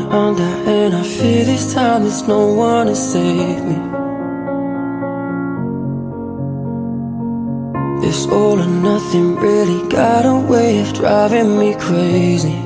under, and I fear this time there's no one to save me. This all or nothing really got a way of driving me crazy.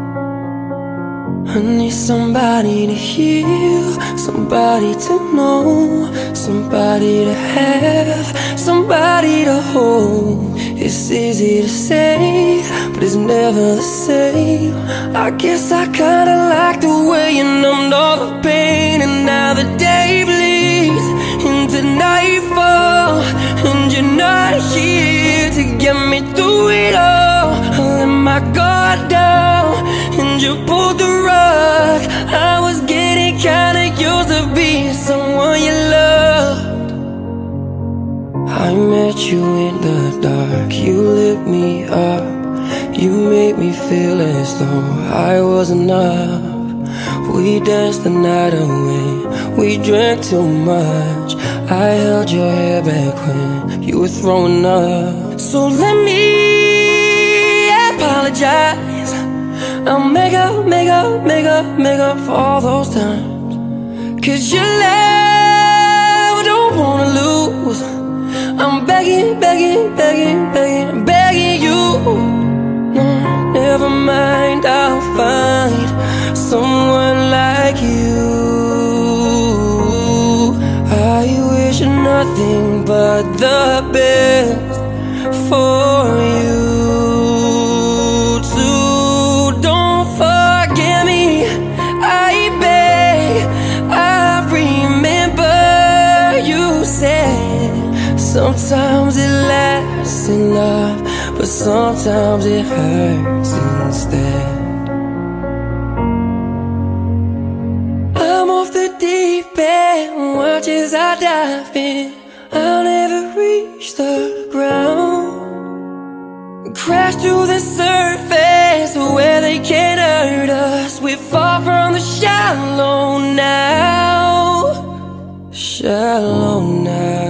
I need somebody to heal, somebody to know, somebody to have, somebody to hold. It's easy to say, but it's never the same. I guess I kinda like the way you numbed all the pain, and now the day bleeds into nightfall, and you're not here to get me through it all. I let my guard down, and you pulled the rug. I was getting kinda used to being someone you loved. I met you in the dark, you lit me up. You made me feel as though I was enough. We danced the night away, we drank too much. I held your hair back when you were throwing up. So let me apologize. I'll make up for all those times. 'Cause your love I don't wanna lose. I'm begging you. No, never mind, I'll find someone like you. I wish nothing but the best for you too. Don't forget me, I beg. I remember you said sometimes it lasts in love, but sometimes it hurts instead. I'm off the deep end, watch as I dive in. I'll never reach the ground. Crash to the surface where they can't hurt us. We're far from the shallow now. Shallow now.